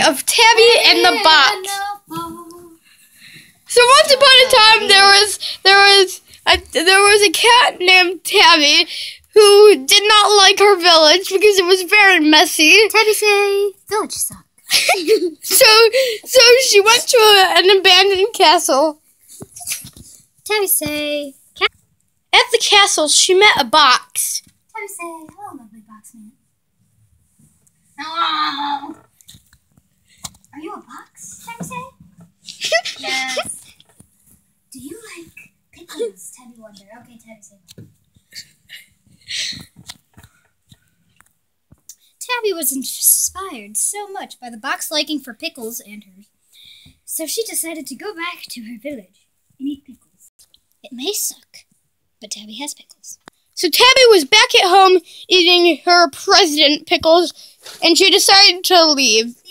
Of Tabby and the box. So once upon a time, there was a cat named Tabby who did not like her village because it was very messy. Tabby say, village suck. So she went to an abandoned castle. Tabby say, at the castle, she met a box. Tabby say, hello, lovely box man. Hello. Are you a box? Tabby say. Yes. Do you like pickles? Tabby wondered. Okay, Tabby say. Tabby was inspired so much by the box liking for pickles and hers, so she decided to go back to her village and eat pickles. It may suck, but Tabby has pickles. So Tabby was back at home eating her president pickles, and she decided to leave.